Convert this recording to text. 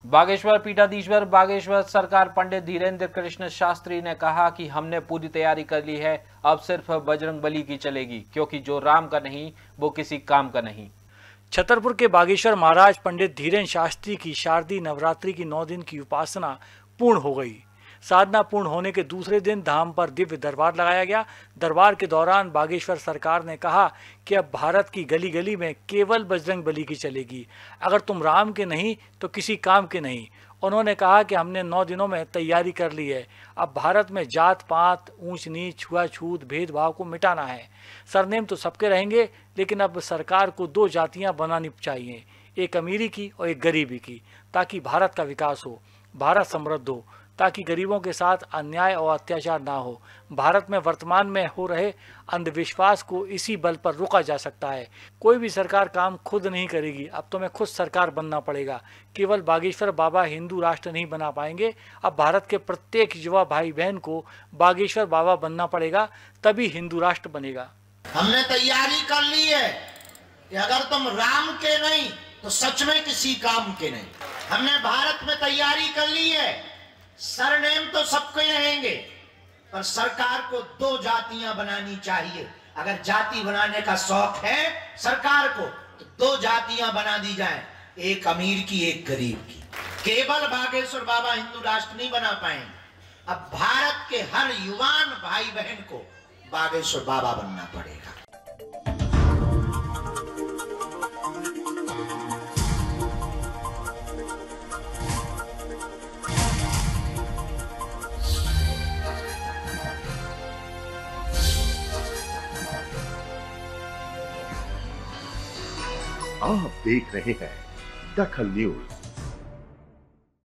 बागेश्वर पीठाधीश्वर बागेश्वर सरकार पंडित धीरेन्द्र कृष्ण शास्त्री ने कहा कि हमने पूरी तैयारी कर ली है, अब सिर्फ बजरंगबली की चलेगी, क्योंकि जो राम का नहीं वो किसी काम का नहीं। छतरपुर के बागेश्वर महाराज पंडित धीरेन्द्र शास्त्री की शारदीय नवरात्रि की 9 दिन की उपासना पूर्ण हो गई। साधना पूर्ण होने के दूसरे दिन धाम पर दिव्य दरबार लगाया गया। दरबार के दौरान बागेश्वर सरकार ने कहा कि अब भारत की गली गली में केवल बजरंगबली की चलेगी, अगर तुम राम के नहीं तो किसी काम के नहीं। उन्होंने कहा कि हमने 9 दिनों में तैयारी कर ली है, अब भारत में जात पात, ऊंच नीच, छुआछूत, भेदभाव को मिटाना है। सरनेम तो सबके रहेंगे, लेकिन अब सरकार को 2 जातियां बनानी चाहिए, एक अमीरी की और एक गरीबी की, ताकि भारत का विकास हो, भारत समृद्ध हो, ताकि गरीबों के साथ अन्याय और अत्याचार ना हो। भारत में वर्तमान में हो रहे अंधविश्वास को इसी बल पर रोका जा सकता है। कोई भी सरकार काम खुद नहीं करेगी, अब तुम्हें खुद सरकार बनना पड़ेगा। केवल बागेश्वर बाबा हिंदू राष्ट्र नहीं बना पाएंगे, अब भारत के प्रत्येक युवा भाई बहन को बागेश्वर बाबा बनना पड़ेगा, तभी हिंदू राष्ट्र बनेगा। हमने तैयारी कर ली है कि अगर तुम राम के नहीं तो सच में किसी काम के नहीं। हमने भारत में तैयारी कर ली है, सरनेम तो सबके रहेंगे, पर सरकार को 2 जातियां बनानी चाहिए। अगर जाति बनाने का शौक है सरकार को तो 2 जातियां बना दी जाएं, एक अमीर की एक गरीब की। केवल बागेश्वर बाबा हिंदू राष्ट्र नहीं बना पाएंगे, अब भारत के हर युवान भाई बहन को बागेश्वर बाबा बनना पड़ेगा। आप देख रहे हैं दखल न्यूज।